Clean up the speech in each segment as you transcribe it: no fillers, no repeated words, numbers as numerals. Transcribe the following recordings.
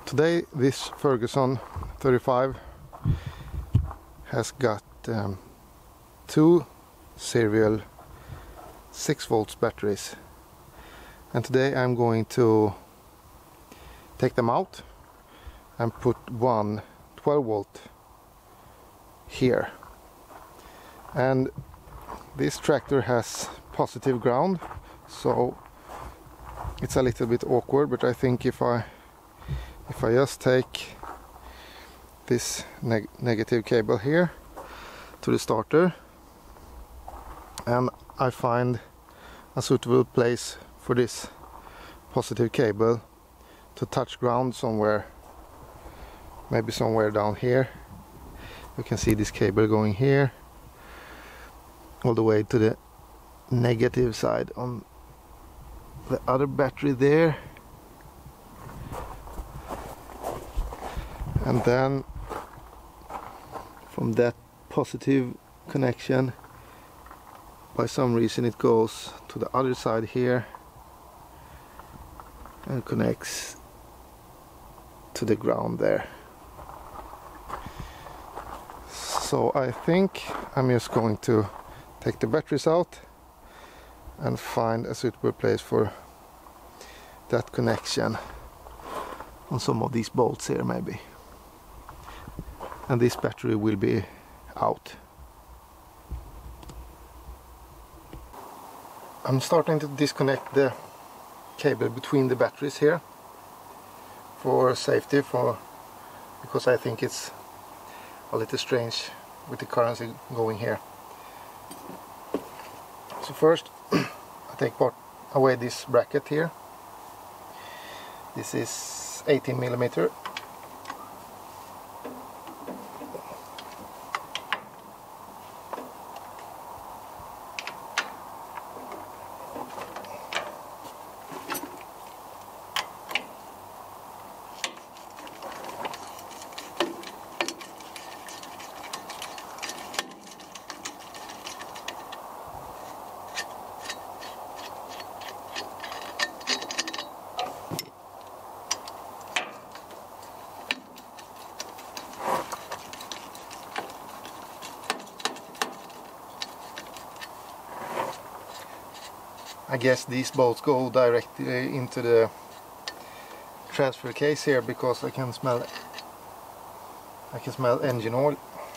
Today this Ferguson 35 has got two serial 6 volts batteries, and today I'm going to take them out and put one 12 volt here. And this tractor has positive ground, so it's a little bit awkward, but I think if I just take this negative cable here to the starter, and I find a suitable place for this positive cable to touch ground somewhere, maybe somewhere down here. You can see this cable going here all the way to the negative side on the other battery there, and then from that positive connection, by some reason it goes to the other side here and connects to the ground there. So I think I'm just going to take the batteries out and find a suitable place for that connection on some of these bolts here maybe. And this battery will be out. I'm starting to disconnect the cable between the batteries here for safety, because I think it's a little strange with the currency going here. So first I take away this bracket here. This is 18mm. I guess these bolts go directly into the transfer case here, because I can smell engine oil.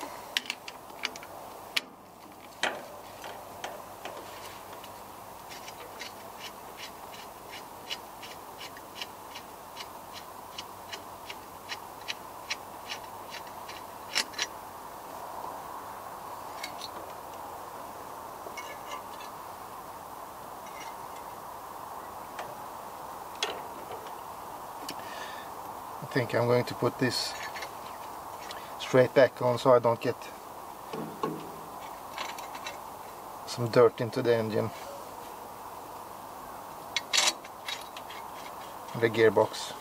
I think I'm going to put this straight back on so I don't get some dirt into the engine, the gearbox.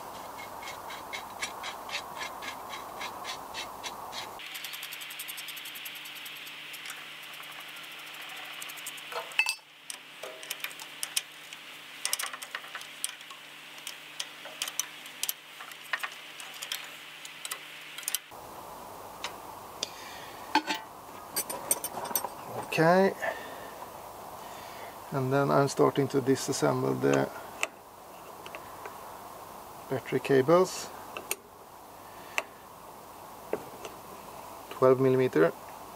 Okay, and then I'm starting to disassemble the battery cables. 12mm.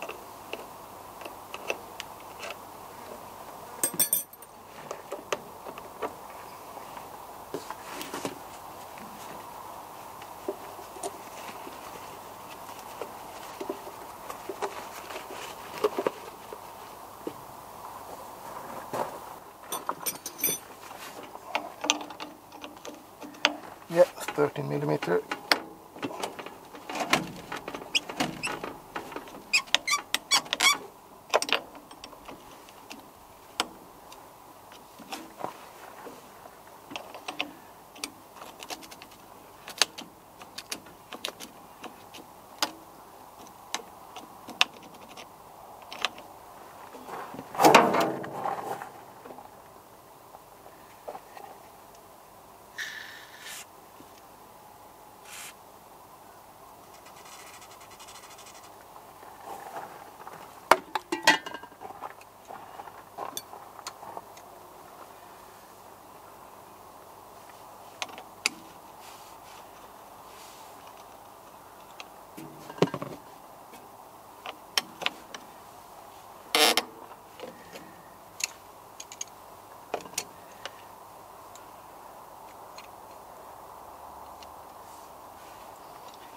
Yeah, 13mm.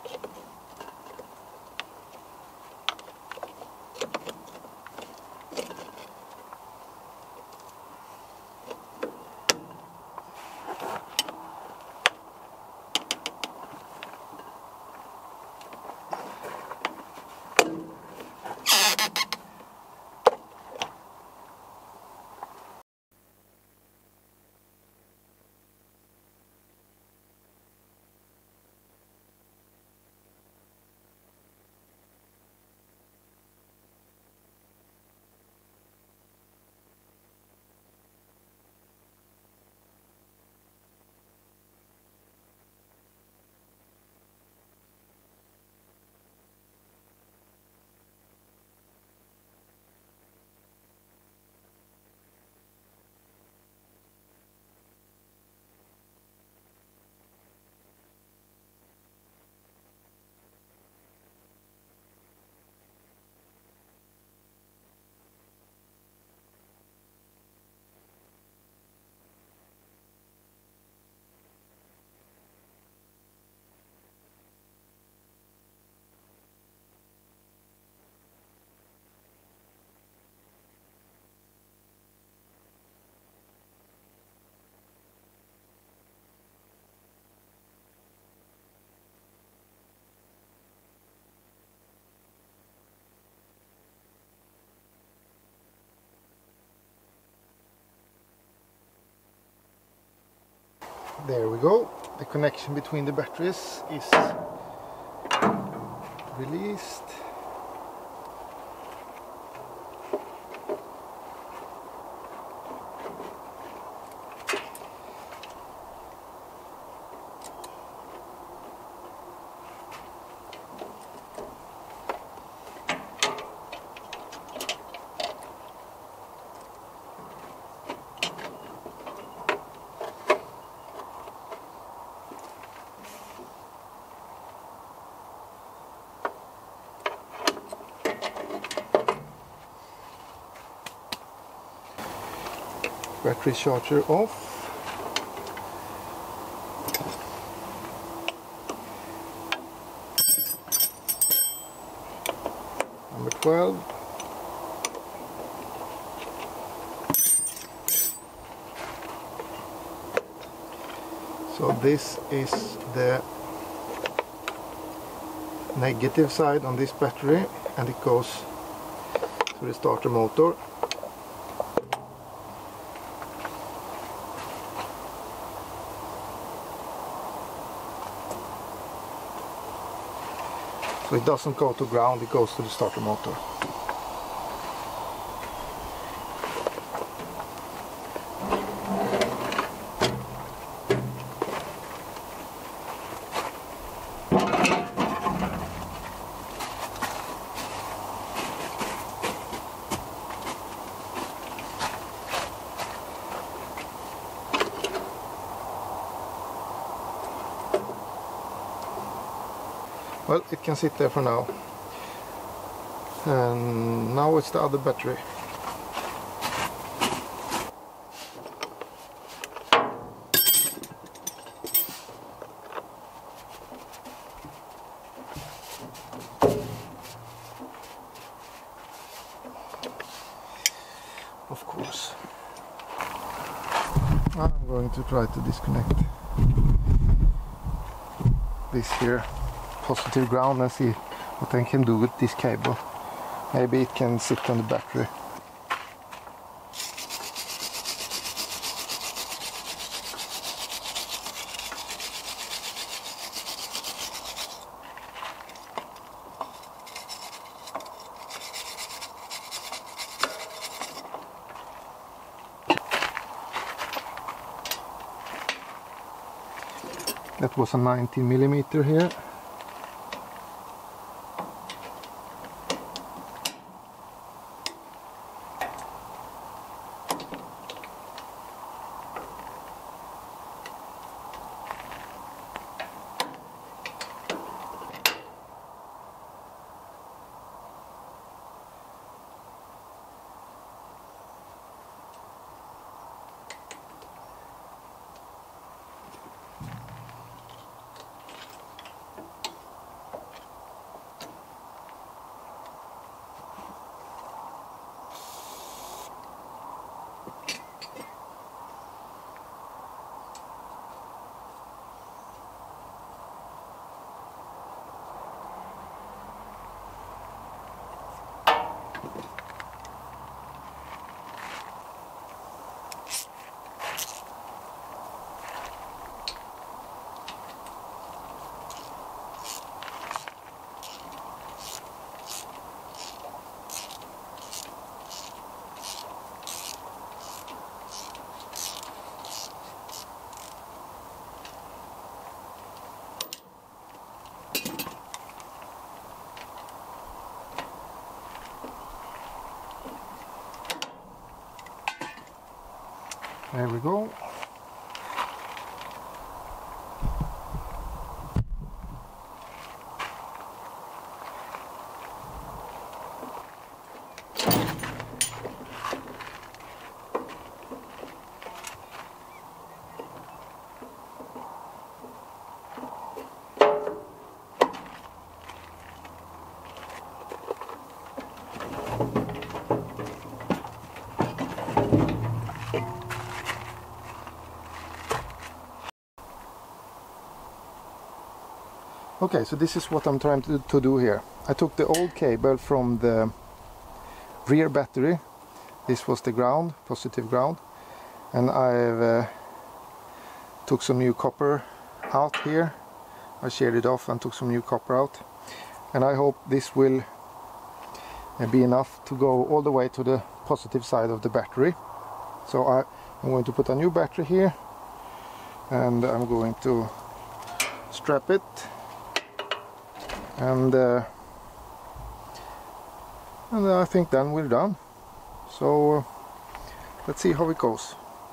There we go. The connection between the batteries is released. Battery charger off. Number 12. So this is the negative side on this battery, and it goes to the starter motor. So it doesn't go to ground, it goes to the starter motor. Well, it can sit there for now. And now it's the other battery. Of course. I'm going to try to disconnect this here positive ground and see what I can do with this cable. Maybe it can sit on the battery. That was a 19mm here. There we go. Okay, so this is what I'm trying to do here. I took the old cable from the rear battery. This was the ground, positive ground, and I've took some new copper out here. I sheared it off and took some new copper out, and I hope this will be enough to go all the way to the positive side of the battery. So I'm going to put a new battery here, and I'm going to strap it, and I think then we're done. So let's see how it goes.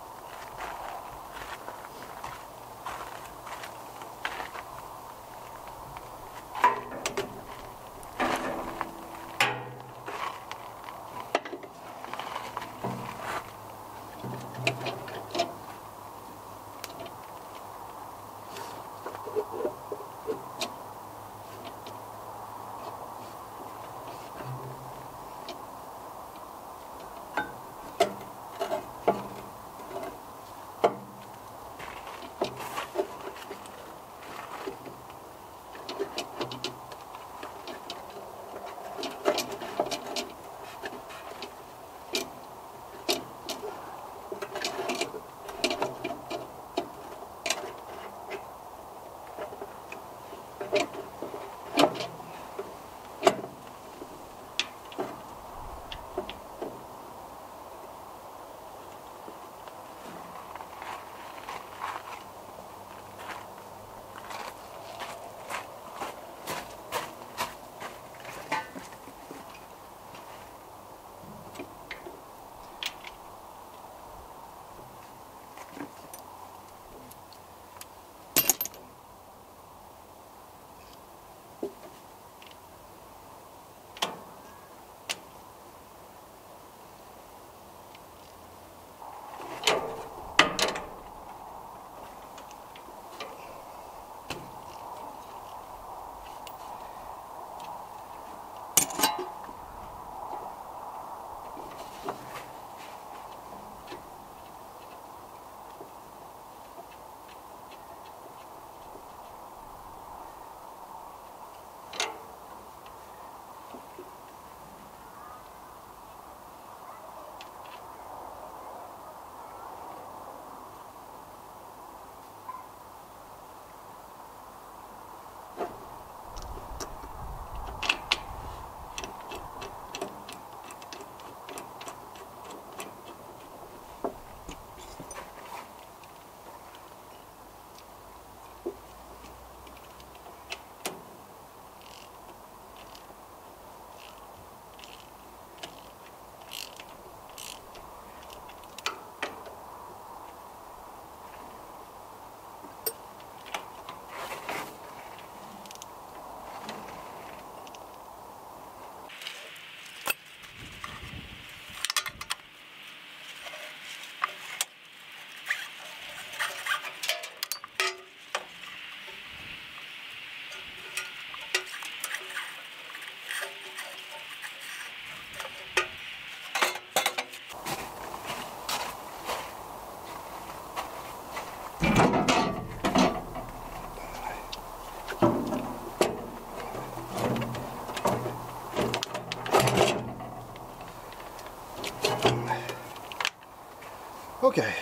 Okay,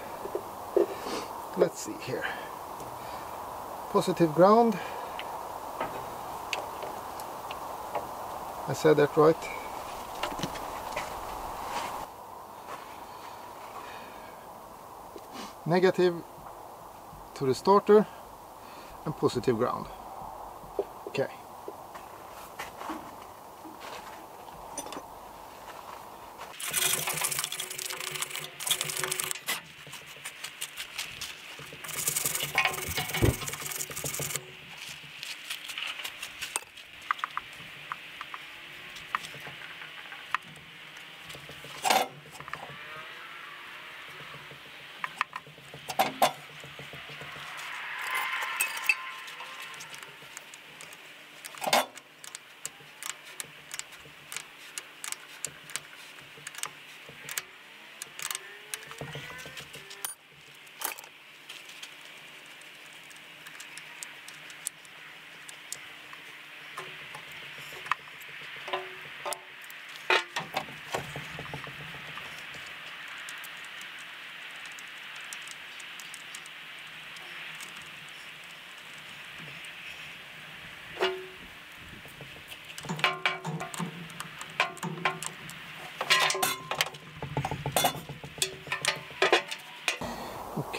let's see here. Positive ground. I said that right. Negative to the starter and positive ground. Okay.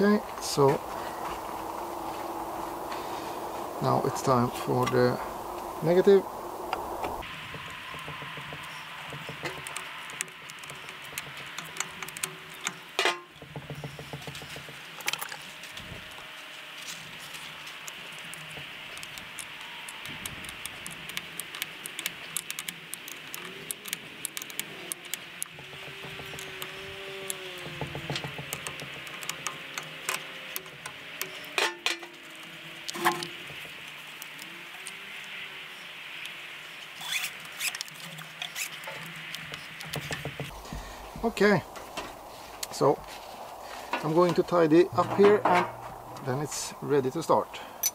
Okay, so now it's time for the negative. Okay, so I'm going to tidy up here and then it's ready to start.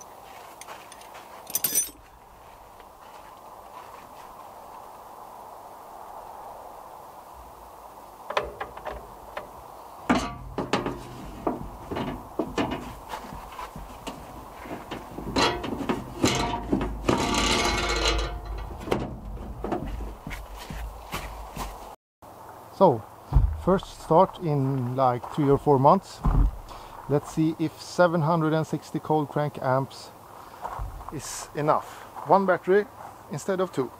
So, first start in like 3 or 4 months. Let's see if 760 cold crank amps is enough. One battery instead of two.